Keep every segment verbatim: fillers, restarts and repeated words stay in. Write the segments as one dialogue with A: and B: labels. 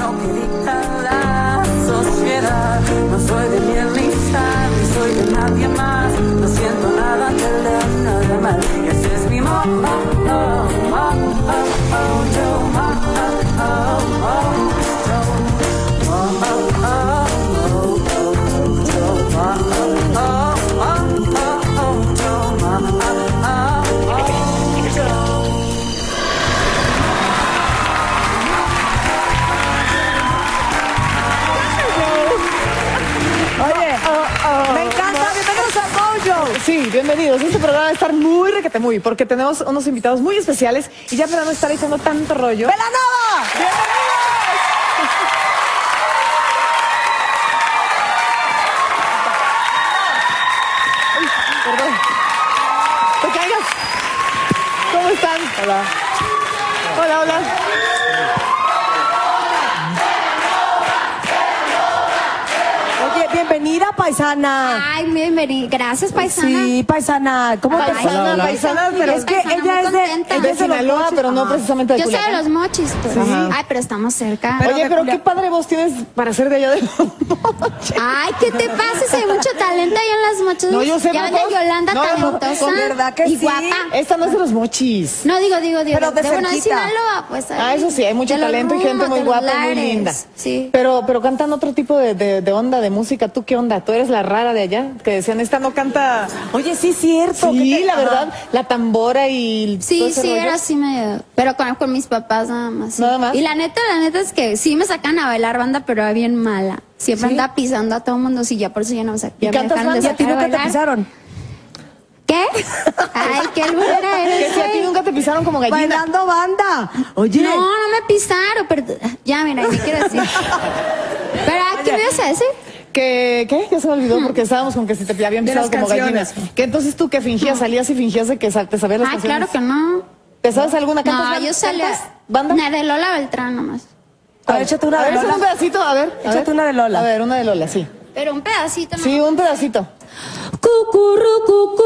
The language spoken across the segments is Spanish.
A: lo que dicta la sociedad. No soy de miel ni sal, ni soy de nadie más. No siento nada que le haga mal. Y ese es mi mo, oh, oh, oh, oh, oh, yo, oh, oh, oh, oh, yo, oh, oh, oh.
B: Sí, bienvenidos. Este programa va a estar muy requete muy, porque tenemos unos invitados muy especiales y ya para no estar echando tanto rollo.
C: ¡Belanova!
B: ¡Bienvenidos! Ay, perdón. Pequeños, ¿cómo están? Hola. Hola, hola.
C: Bienvenida, paisana.
D: Ay, bienvenida. Gracias, paisana.
C: Sí, paisana. ¿Cómo te
B: Paisana,
C: llamas?
B: paisana, pero
C: Es que
D: paisana,
C: ella es de,
D: contenta.
C: es
B: de
C: de
B: Sinaloa,
C: los
B: pero no
C: Ajá.
B: precisamente de
D: Yo soy de
B: Culiacán.
D: los mochis, pues.
B: Sí.
D: Ay, pero estamos cerca.
C: Pero
B: Oye,
C: de
B: pero
C: Culiacán.
B: qué padre voz tienes para ser de allá de los mochis.
D: Ay, ¿qué te pasa? Hay mucho talento allá en las mochis.
B: No, yo sé,
D: Ya
B: ¿no?
D: ven a Yolanda
B: No, no,
D: talentosa.
C: con verdad que
D: y
C: sí.
D: guapa.
B: Esta no es de los mochis.
D: No, digo, digo, digo.
C: Pero de
D: bueno, de
C: cerquita.
D: Sinaloa, pues. ahí.
B: Ah, eso sí, hay mucho
D: De los
B: talento y gente
D: rumbos,
B: muy
D: de los
B: guapa, muy
D: lares.
B: linda.
D: Sí.
B: Pero, pero cantan otro tipo de, de, de onda, de música. ¿Tú qué onda? ¿Tú eres la rara de allá? Que decían, esta no canta...
C: Oye, sí, cierto.
B: Sí,
C: ¿qué te-
B: la
C: Ajá.
B: verdad, la tambora y todo
D: Sí,
B: ese
D: sí,
B: rollo.
D: era así medio. Pero con, con mis papás nada más. sí.
B: Nada más.
D: Y la neta, la neta es que sí me sacan a bailar banda, pero era bien mala. Siempre
C: ¿Sí?
D: andaba pisando a todo el mundo, sí, ya por eso ya no me sacan.
B: ¿Y
D: Ya me
B: cantas
D: dejaron de
B: banda?
C: ¿Y a ti
D: sacar a
C: nunca te
D: bailar.
C: pisaron?
D: ¿Qué? Ay, qué albura
B: Que
D: eres,
B: si a ti
D: güey.
B: nunca te pisaron como gallina.
C: Bailando banda. Oye.
D: No, no me pisaron, pero ya, mira, ¿qué quiero decir? Pero, ¿qué me ibas a decir?
B: Que, ¿qué? Ya se me olvidó porque estábamos con que si te habían
C: De
B: pisado
C: las
B: como
C: canciones.
B: gallinas. Que entonces tú que fingías, salías y fingías de que sa- te sabías las
D: Ay,
B: canciones.
D: claro que no.
B: ¿Te sabes alguna? ¿Cantas
D: No,
B: banda?
D: yo salía.
B: ¿Cantas banda?
D: Una de Lola Beltrán nomás.
C: A ver, échate una
B: A
C: de
B: ver, échame un
C: Lola.
B: pedacito, a ver. a
C: Échate
B: ver.
C: una de Lola.
B: A ver, una de Lola, sí.
D: Pero un pedacito, ¿no?
B: Sí, un pedacito.
D: Cucurrucucú,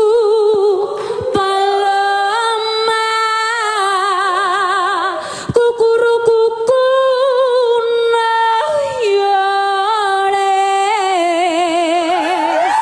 D: paloma. Cucurrucucú, no llores.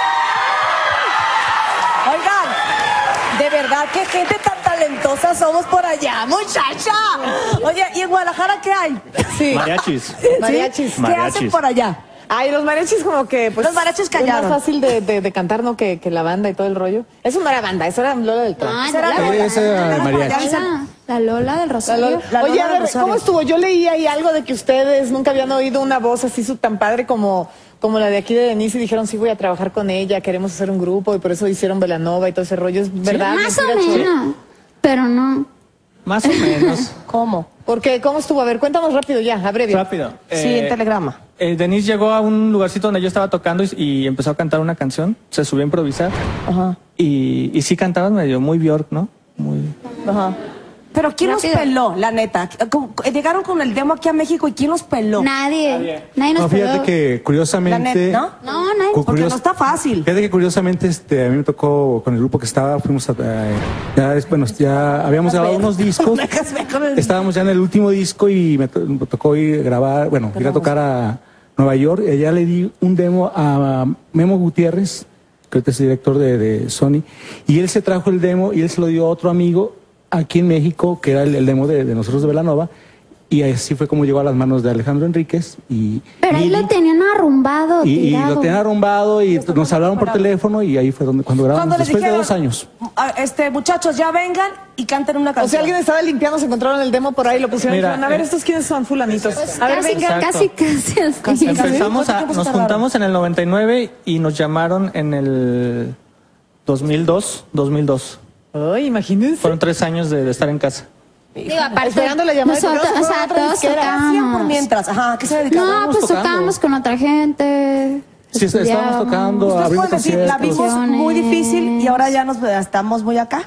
C: Oigan, de verdad, qué gente tan talentosa somos por allá, muchacha. Oye, ¿y en Guadalajara qué hay?
B: Sí.
E: Mariachis.
C: ¿Sí?
B: Mariachis.
C: ¿Qué
E: Mariachis.
C: hacen por allá?
B: Ay, los mariachis como que, pues...
C: Los mariachis
B: Es
C: callaron.
B: más fácil de, de, de cantar, ¿no? Que, que la banda y todo el rollo. Eso no era banda, eso era Lola del Tron.
D: Ah,
C: Esa era
D: la,
C: Lola.
D: Lola.
E: Ese era
C: Era
E: mariachi.
D: La, la Lola del
B: La
D: Rosario.
B: Lola.
C: La
B: Oye,
C: Lola
B: a
C: del
B: ver,
C: Rosario.
B: ¿cómo estuvo? Yo leí ahí algo de que ustedes nunca habían oído una voz así su- tan padre como, como la de aquí de Denise y dijeron, sí, voy a trabajar con ella, queremos hacer un grupo y por eso hicieron Belanova y todo ese rollo. ¿Es verdad?
D: Más o
B: mentira, choro?
D: menos. Pero no.
E: Más o menos.
C: ¿Cómo?
B: ¿Por qué? ¿Cómo estuvo? A ver, cuéntanos rápido ya, abrevia.
E: Rápido.
C: Sí,
E: Eh,
C: en telegrama.
E: eh, Denise llegó a un lugarcito donde yo estaba tocando y, y empezó a cantar una canción. Se subió a improvisar.
C: Ajá.
E: Y, y sí cantabas medio muy Bjork, ¿no? Muy...
C: Ajá. Pero ¿quién
D: Rápido.
C: nos peló, la neta? ¿Cómo- Llegaron con el demo aquí a México y ¿quién nos peló?
D: Nadie. Nadie nos
F: No, fíjate
D: peló.
F: que
C: La
F: curiosamente...
C: neta, ¿no?
D: No, nadie.
F: cu-
C: Porque
F: curios-
C: no está fácil.
F: Fíjate que curiosamente este, a mí me tocó con el grupo que estaba, fuimos a... eh, ya, es- bueno, ya habíamos grabado unos discos.
C: Me casé con el-
F: Estábamos ya en el último disco y me, to- me tocó ir a grabar, bueno, ir a tocar a Nueva York. Y allá le di un demo a Memo Gutiérrez, que ahorita es director de, de Sony, y él se trajo el demo y él se lo dio a otro amigo aquí en México, que era el, el demo de, de nosotros de Belanova, y así fue como llegó a las manos de Alejandro Enríquez y
D: Pero ahí
F: Mili,
D: lo tenían arrumbado.
F: y, y
D: tirado.
F: lo tenían arrumbado y nos hablaron por teléfono y ahí fue donde cuando grabamos,
C: Cuando les
F: después
C: dijeron,
F: de dos años.
C: "Ah, este, muchachos, ya vengan y canten una
B: O sea,
C: canción.
B: alguien estaba limpiando, se encontraron el demo por ahí, lo pusieron y
E: Mira,
B: dijeron, a ver,
E: eh,
B: ¿estos quiénes son fulanitos? A ver,
D: Casi,
B: venga.
D: casi, casi, así.
E: Empezamos
C: ¿Cuánto
E: a,
C: tiempo se
E: nos
C: tardaron?
E: juntamos en el noventa y nueve y nos llamaron en el dos mil dos. dos mil dos.
B: Ay, imagínense.
E: Fueron tres años de, de estar en casa.
D: Digo, aparte,
B: Esperando la llamada de
D: nosotros,
B: teléfono,
D: o sea,
B: otra
D: todos
B: disquera.
C: Hacían por
D: tocábamos.
C: mientras. Ajá, ¿qué se dedicaban?
D: No, pues
E: tocando.
D: tocábamos con otra gente.
F: Sí, estábamos
D: estudiábamos.
F: tocando,
C: Ustedes
F: abriendo
C: pueden decir, la
F: conciertos.
C: vimos muy difícil y ahora ya nos estamos muy acá.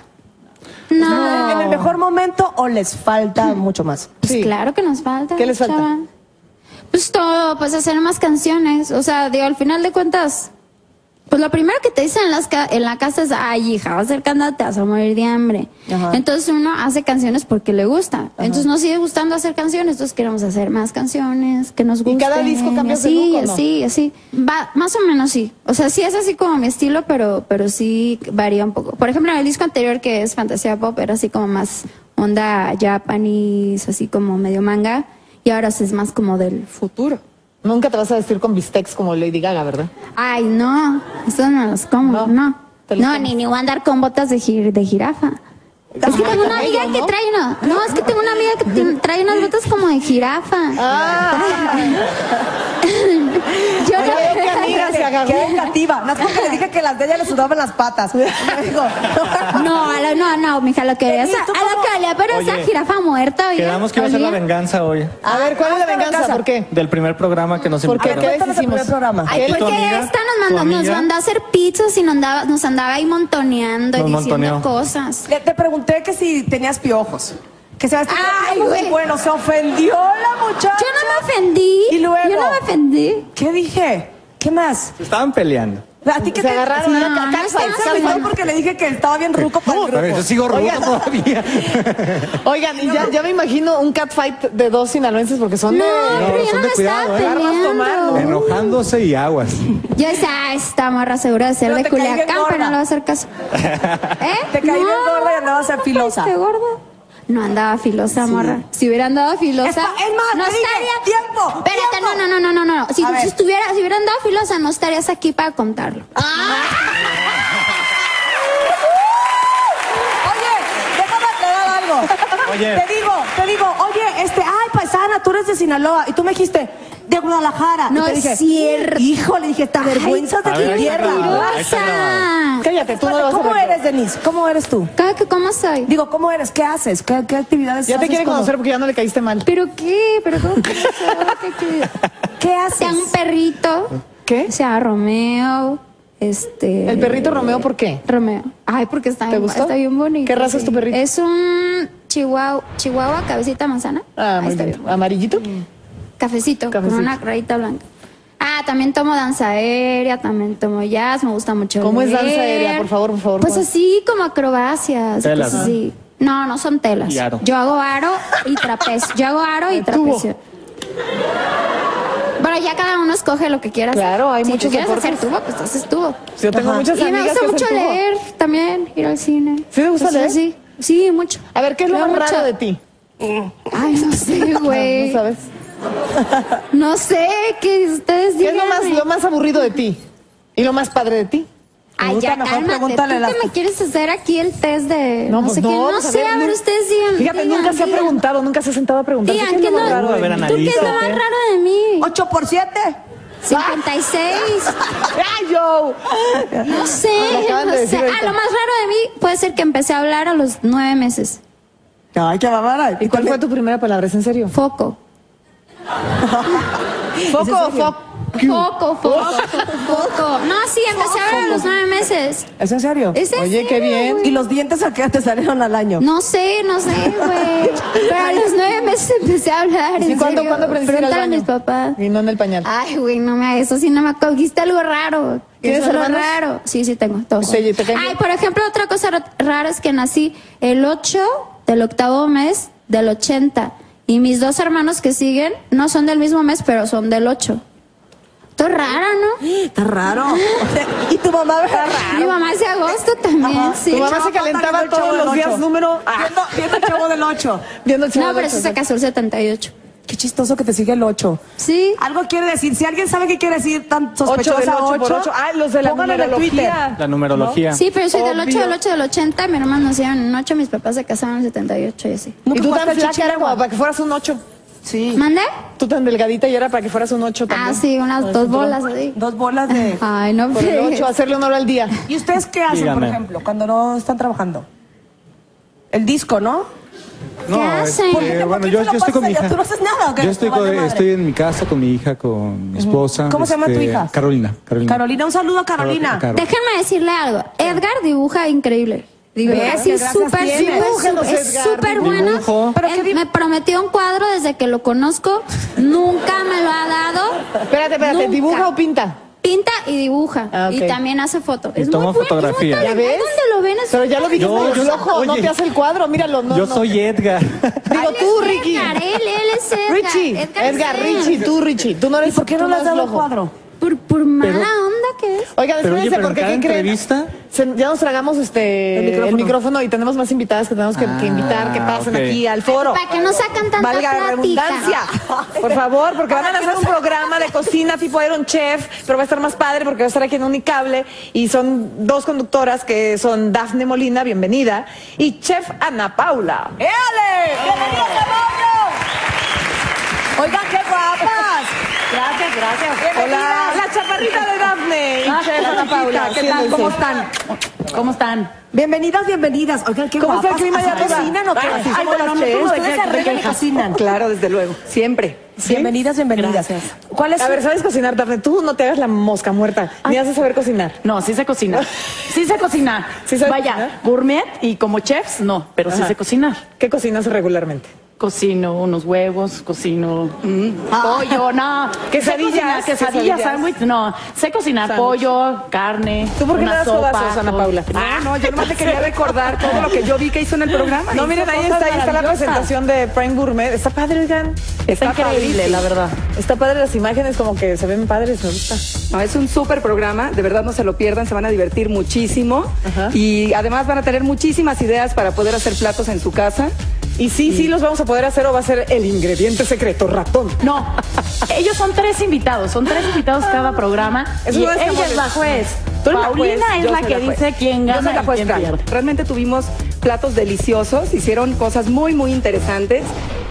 D: No,
C: ¿En el mejor momento o les falta mucho más?
D: pues
B: Sí.
D: claro que nos falta.
B: ¿Qué les falta?
D: chava. Pues todo, pues hacer más canciones. O sea, digo, al final de cuentas, Pues lo primero que te dicen en, las ca- en la casa es, ay, hija, vas a ser cantante, te vas a morir de hambre.
C: Ajá.
D: Entonces uno hace canciones porque le gusta. Entonces nos sigue gustando hacer canciones, entonces queremos hacer más canciones que nos
B: ¿Y
D: gusten.
B: cada disco cambias de
D: así,
B: look, o no?
D: así, así. Va, más o menos sí. O sea, sí es así como mi estilo, pero, pero sí varía un poco. Por ejemplo, en el disco anterior, que es Fantasía Pop, era así como más onda Japanese, así como medio manga. Y ahora sí es más como del futuro.
B: Nunca te vas a vestir con bistecs como Lady Gaga, ¿verdad?
D: Ay, no, eso no los como,
B: No,
D: no.
B: te los
D: No,
B: comes.
D: ni, ni voy a andar con botas de, jir- de jirafa. Es que tengo una amiga que trae una, no, es que tengo una amiga que tiene- trae unas botas como de jirafa.
B: Ah,
D: Yo
B: Oye,
D: no-
B: qué amiga se agarró.
C: Qué vengativa. No es porque le dije que las de ella le sudaban las patas. Me dijo,
D: No, a lo- no, no, mija, lo que
C: ¿Y
D: olía, esa-
C: tú
D: a lo
C: cómo?
D: que olía, pero esa
E: Oye,
D: jirafa muerta, oye.
E: Quedamos que iba a ser la
D: olía.
E: venganza hoy.
B: a ver, ¿cuál es la
C: Ah,
B: venganza?
C: venganza.
B: ¿Por qué?
E: Del primer programa que nos
B: ¿Por qué?
E: invitaron.
B: ¿Qué
C: Cuéntanos el
B: hicimos?
C: primer programa.
D: Ay,
E: ¿Tu
D: porque
E: amiga?
D: esta nos
E: ¿Tu
D: mandó, nos
E: amiga?
D: mandó a hacer pizzas y nos andaba, nos andaba ahí montoneando y
E: Nos
D: diciendo
E: montoneó.
D: cosas.
C: Le- te pregunté que si tenías piojos. Que se había
D: Ay,
C: muy
D: güey.
C: bueno, se ofendió la muchacha.
D: Yo no me ofendí.
C: ¿Y luego?
D: Yo no me ofendí.
C: ¿Qué dije? ¿Qué más?
E: Se estaban peleando.
C: ¿A ti qué
B: Se
C: te
B: agarraron,
C: Sí,
B: ¿no?
C: ca-
B: No,
C: ca-
B: no
C: se
B: está
C: ofendió
B: mal.
C: porque le dije que estaba bien ruco para el
E: A ver,
C: grupo.
E: yo sigo rudo
B: Oigan.
E: todavía.
B: Oigan, y ya, ya me imagino un catfight de dos sinaloenses porque son
D: No,
B: de...
D: pero yo
E: son
D: no
E: de
D: me
E: cuidado,
D: estaba
E: ¿eh?
B: Armas tomando.
D: peleando.
E: Enojándose y aguas.
D: Yo decía, ah, esta morra segura de ser
C: Pero
D: de
C: te caí bien
D: Culiacán,
C: gorda.
D: pero no le va a hacer caso. ¿Eh?
C: Te caí bien gorda y andabas a filosa.
D: ¿Este gorda? No andaba filosa, morra. Si hubiera andado filosa,
C: Es pa- es más,
D: no
C: te dije,
D: estaría...
C: tiempo,
D: Espérate,
C: tiempo.
D: no, no, no, no, no, no. Si,
C: A ver.
D: si estuviera, si hubiera andado filosa, no estarías aquí para contarlo.
C: Oye, déjame aclarar algo.
E: Oye.
C: Te digo, te digo, oye, este, ay, paisana, tú eres de Sinaloa. Y tú me dijiste, de Guadalajara.
D: No
C: y te
D: es
C: dije,
D: cierto.
C: Hijo, le dije, te avergüenzas de
E: A
C: tu
E: ver, ahí está
C: tierra.
E: grabado. Ahí está
D: ¡Mentirosa!
B: Cállate, tú no lo vas a
C: ¿Cómo
B: recordar.
C: eres, Denise? ¿Cómo eres tú?
D: ¿Cada que cómo soy?
C: Digo, ¿cómo eres? ¿Qué haces? ¿Qué, qué actividades
B: Ya te
C: haces?
B: quiere
C: ¿Cómo?
B: conocer porque ya no le caíste mal.
D: ¿Pero qué? ¿Pero cómo que soy? ¿Qué, qué?
C: ¿Qué haces?
D: Tengo un perrito.
B: ¿Qué?
D: O sea, Romeo. Este.
B: ¿El perrito Romeo por qué?
D: Romeo. Ay, porque está,
B: ¿Te
D: bien,
B: gustó?
D: está bien bonito.
B: ¿Qué raza es tu perrito?
D: Es un chihuahua, chihuahua cabecita manzana.
B: Ah,
D: Ahí
B: muy
D: está
B: bien.
D: bien.
B: ¿Amarillito?
D: Cafecito,
B: Cafecito.
D: con una rayita blanca. Ah, también tomo danza aérea, también tomo jazz, me gusta mucho
B: ¿Cómo es
D: leer.
B: danza aérea? Por favor, por favor.
D: Pues
B: ¿cómo?
D: así como acrobacias.
E: Telas,
D: cosas
E: ¿no?
D: así. No, no son telas.
E: Y aro.
D: Yo hago aro y trapecio. Yo hago aro y
B: Tubo.
D: trapecio. Bueno, ya cada uno escoge lo que quiera hacer.
B: Claro, hay
D: si
B: muchos
D: tú quieres
B: deportes.
D: hacer tubo, pues haces tubo.
B: Yo tengo
C: Ajá.
B: muchas
D: Y me
B: amigas
D: gusta
B: que
D: mucho
B: hacen tubo.
D: leer también, ir al cine.
B: ¿Sí te gusta
D: Cosas
B: leer?
D: así. Sí, mucho.
B: A ver, ¿qué es lo
D: Leo
B: más
D: mucho.
B: raro de ti?
D: Ay, no sé, güey.
B: ¿No sabes?
D: No sé, que ustedes
B: ¿Qué es lo más,
D: díganme.
B: lo más aburrido de ti? ¿Y lo más padre de ti?
D: Ay,
C: Pregunta
D: ya,
C: mejor,
D: cálmate.
C: pregúntale
D: ¿Tú
C: las-
D: que me quieres hacer aquí el test de
B: No,
D: no,
B: pues
D: sé
B: no,
D: qué? No
B: pues a
D: sé,
B: ver,
D: a ver,
B: no-
D: ustedes digan.
B: Fíjate,
D: digan,
B: nunca se ha
D: digan.
B: preguntado, nunca se ha sentado a preguntar.
D: Digan,
B: ¿qué es
D: ¿qué
B: lo
D: es
B: más
D: lo,
B: raro de
E: A ver,
B: mí?
D: ¿tú qué es lo más
E: analízate.
D: raro de mí?
C: ¿Ocho por siete?
D: cincuenta y seis.
B: ¡Ay, yo!
D: No sé,
B: Me acaban
D: no
B: de
D: sé.
B: decir
D: Ah,
B: ahorita.
D: lo más raro de mí puede ser que empecé a hablar a los nueve meses.
C: Ay, qué mamada.
B: ¿Y cuál fue tu primera palabra? ¿Es en serio?
D: Foco.
B: ¿Foco o foco?
D: Foco, foco, foco. No, sí, empecé a hablar a los nueve meses.
C: ¿Es en serio?
D: ¿Es en
B: Oye, qué
D: serio,
B: bien.
D: güey?
C: ¿Y los dientes a qué te salieron al año?
D: No sé, no sé, güey. Pero a los nueve meses empecé a hablar.
B: ¿Y
D: en
B: cuándo,
D: serio.
B: cuándo aprendiste a ir al
D: Pregúntale a
B: baño?
D: mis papás.
B: Y no en el pañal.
D: Ay, güey, no me eso sí no me cogiste algo raro.
B: ¿Tienes
D: Eso es lo
B: hermanos?
D: raro. Sí, sí tengo, dos.
B: Te- te caen
D: Ay,
B: bien.
D: por ejemplo, otra cosa ra- rara es que nací el ocho del octavo mes del ochenta. Y mis dos hermanos que siguen no son del mismo mes, pero son del ocho. Esto es raro, ¿no?
C: Está raro. ¿Y tu mamá? Está
D: Mi mamá es de agosto también,
C: Ajá.
D: sí.
B: Tu mamá se calentaba
C: Viendo el Chavo
B: todos
C: del
B: los días
C: Ocho.
B: número...
C: Viendo, viendo el chavo del ocho.
B: Viendo el Chavo
D: No,
B: del
D: pero eso
B: Ocho.
D: se casó el setenta y ocho.
C: Qué chistoso que te sigue el ocho.
D: Sí.
C: Algo quiere decir. Si alguien sabe qué quiere decir tan
B: Ocho
C: sospechosa
B: del ocho por
C: ocho,
B: ocho. Ah, los de la
C: pónganlo en el
B: numerología.
E: La numerología.
D: Sí, pero yo soy del
B: Obvio.
D: ocho, del ocho, del ochenta. Mi hermano nacieron en ocho, mis papás se casaron en el setenta y ocho y así.
B: Y
C: ¿Nunca
B: tú
C: jugaste
B: tan
C: al
B: flaca era
C: chichigua?
B: como para que fueras un ocho.
C: Sí.
D: ¿Mande?
B: Tú tan delgadita y era para que fueras un ocho también.
D: Ah, sí, unas dos bolas así.
C: Dos bolas de...
D: Ay, no,
B: Por el
D: pues.
B: ocho, hacerle una hora al día.
C: ¿Y ustedes qué hacen, por
E: Dígame.
C: ejemplo, cuando no están trabajando? El disco, ¿no?
E: No,
D: hacen?
E: este,
D: ¿Por qué
C: te- por
E: bueno,
C: qué
E: yo,
C: te lo
E: yo estoy con mi
C: pasas allá?
E: hija.
C: ¿Tú no haces nada o qué?
E: Yo estoy,
C: Te vale
E: con-
C: madre.
E: estoy en mi casa con mi hija, con mi esposa.
C: ¿Cómo se llama tu
E: este,
C: hija?
E: Carolina. Carolina.
C: Carolina, un saludo a Carolina.
E: Caro.
D: Déjenme decirle algo. Edgar dibuja increíble. Dibuja
C: ¿Ves?
D: así
C: Qué gracias
D: súper,
C: tienes.
D: súper,
B: Dibújanos,
D: súper- es
B: Edgar,
D: súper bueno.
E: dibujo.
C: Pero
D: Él
C: qué di-
D: me prometió un cuadro desde que lo conozco. Nunca me lo ha dado.
B: Espérate, espérate,
D: Nunca.
B: ¿dibuja o pinta?
D: pinta y dibuja.
B: Ah, ok.
D: Y también hace foto.
E: Y
D: Es
E: toma
D: muy buen-
E: fotografía.
D: es muy
B: ¿Ya
D: talento.
B: ves?
D: ¿Dónde lo ven? Es-
B: Pero ya lo vi que
E: Yo-
B: es
E: yo-
B: flojo, no
E: oye,
B: te hace el cuadro, míralo. No,
E: Yo
B: no.
E: soy Edgar.
B: Digo
D: Él
B: tú,
D: es
B: Ricky.
D: Edgar, él, él es Edgar.
B: Richie, Edgar,
D: es él.
B: Richie, tú, Richie. Tú no eres,
C: ¿Y por qué
B: tú
C: no le has
B: eres
C: dado el
B: flojo.
C: cuadro?
D: Por, por mala
E: Pero-
D: onda que es.
B: Oigan,
E: Pero oye,
B: espérense,
E: pero en
B: porque
E: cada
B: ¿qué creen?
E: entrevista...
B: Se- ya nos tragamos este
C: El
B: el
C: micrófono.
B: micrófono. y tenemos más invitadas que tenemos que, que invitar, que pasen
E: ok.
B: aquí al foro.
D: Para que no sacan tanta
B: Valga la
D: plática.
B: redundancia. Por favor, porque van a hacer un programa de cocina tipo Iron Chef, pero va a estar más padre porque va a estar aquí en Unicable. Y son dos conductoras que son Dafne Molina, bienvenida, y Chef Ana Paula.
C: ¡Éale! ¡Bienvenidos a Moño! Oigan, qué guapas. Gracias, gracias.
B: Hola, la chaparrita de Dafne y
C: Ah,
B: Chef
C: la
B: Ana Paula.
C: ¿Qué tal? ¿Cómo
B: Siéntense.
C: están? ¿Cómo están? Bienvenidas, bienvenidas. Oigan, qué
B: ¿Cómo está el
C: guapas.
B: clima allá
C: ¿Hasta
B: arriba?
C: ¿Cocinan o qué?
B: Ay,
C: Ay,
B: somos
C: bueno,
B: las
C: no,
B: chefs.
C: ustedes se arreglan y cocinan.
G: Claro, desde luego, siempre.
C: Bienvenidas, bienvenidas. ¿Cuál es
B: A
C: su-
B: ver, ¿sabes cocinar, Dafne? Tú no te hagas la mosca muerta, ni has de saber cocinar.
G: No, sí sé cocinar. Sí sé cocinar.
B: ¿Sí sabe
G: Vaya,
B: cocinar?
G: gourmet y como chefs, no, pero sí
B: Ajá.
G: sé cocinar.
B: ¿Qué cocinas regularmente?
G: Cocino unos huevos, cocino mm, pollo, no.
B: Quesadillas,
G: Sé cocinar, quesadillas,
B: quesadillas.
G: sándwich, no. Sé cocinar
B: Sándwich.
G: pollo, carne.
B: ¿Tú por qué le
G: una
B: das
G: sopa,
B: codazos, Ana
G: todo.
B: Paula?
G: Ah,
H: No, yo nomás te quería recordar todo lo que yo vi que hizo en el programa.
B: No,
H: Hizo
B: miren, ahí
H: cosas
B: está, ahí está la
H: maravillosas.
B: presentación de Prime Gourmet. Está padre, oigan.
G: Está increíble,
B: padrísimo.
G: la verdad.
B: Está padre las imágenes, como que se ven padres, me gusta.
H: No, es un súper programa, de verdad no se lo pierdan, se van a divertir muchísimo.
B: Ajá.
H: Y además van a tener muchísimas ideas para poder hacer platos en su casa.
B: Y sí, sí, los vamos a poder hacer o va a ser el ingrediente secreto, ratón.
G: No, ellos son tres invitados, son tres invitados cada programa.
B: Eso
G: y
B: no es
G: ella
B: como
G: es
B: de-
G: la juez.
H: Tú eres la
G: Paulina
H: juez,
G: es
H: yo
G: la
H: soy
G: que
H: la juez.
G: dice quién
H: Yo
G: gana
H: soy la
G: y
H: juez
G: quién
H: Fran.
G: pierde.
H: Realmente tuvimos platos deliciosos, hicieron cosas muy, muy interesantes.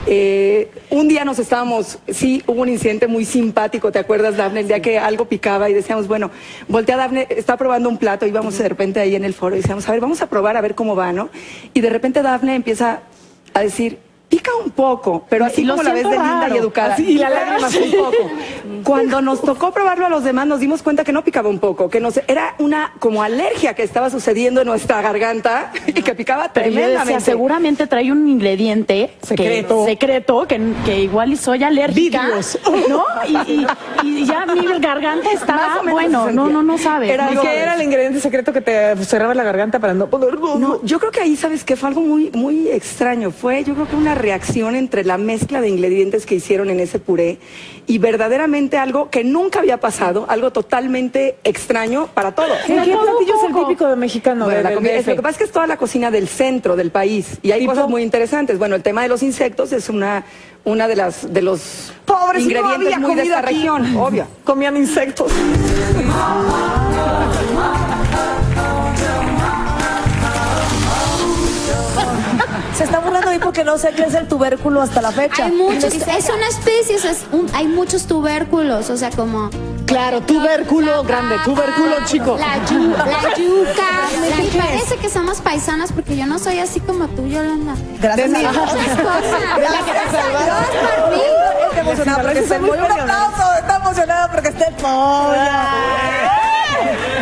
H: Eh, un día nos estábamos, sí, hubo un incidente muy simpático, ¿te acuerdas, Dafne? El día que algo picaba y decíamos, bueno, voltea Dafne, está probando un plato y íbamos de repente ahí en el foro y decíamos, a ver, vamos a probar a ver cómo va, ¿no? Y de repente Dafne empieza a decir, pica un poco, pero así
G: Y lo
H: como la ves de
G: siento
H: linda
G: raro.
H: y educada.
B: Así, y la lágrima
H: un poco. Cuando nos tocó probarlo a los demás, nos dimos cuenta que no picaba un poco, que nos era una como alergia que estaba sucediendo en nuestra garganta y que picaba
G: Pero yo decía,
H: tremendamente.
G: seguramente trae un ingrediente
B: Secreto.
G: que, secreto que, que igual y soy alérgica,
B: Vidrios.
G: ¿no? Y, y- y ya mi garganta
H: Más
G: estaba,
H: o menos
G: bueno,
H: se
G: no,
H: sentía.
G: no, no sabes.
H: Era
G: no
B: ¿Y
H: algo-
B: qué
G: sabes.
B: era el ingrediente secreto que te cerraba la garganta para no poner
H: No, yo creo que ahí, ¿sabes qué? Fue algo muy, muy extraño. Fue, yo creo que una reacción entre la mezcla de ingredientes que hicieron en ese puré y verdaderamente algo que nunca había pasado, algo totalmente extraño para todos.
B: ¿Qué, qué
G: todo
B: platillo es el
G: poco.
B: típico de mexicano?
H: Bueno,
B: de-
H: la
B: del
H: comida-
B: D
H: es-
B: F?
H: lo que pasa es que es toda la cocina del centro del país y hay
B: ¿Tipo?
H: cosas muy interesantes. Bueno, el tema de los insectos es una, una de las de los
B: Pobre, si no
H: ingredientes
B: había
H: muy de
B: comida
H: esta
B: aquí.
H: región, obvio.
B: Comían insectos.
C: Se está burlando ahí porque no se crece el tubérculo hasta la fecha.
D: Hay muchos, es una especie, o sea, es un- hay muchos tubérculos, o sea, como...
B: Claro, tubérculo grande, tubérculo chico.
D: La, yu- la yuca. la- parece que somos paisanas porque yo no soy así como tú, Yolanda.
C: Gracias
B: De
C: a
B: mí.
C: Dios.
D: Muchas cosas.
B: De la que te salvaron.
D: Gracias por mí.
C: Está emocionada porque
B: Estoy
C: se
B: muy
C: mueve. Un
B: emocionada.
C: aplauso. Está emocionada porque está el pollo.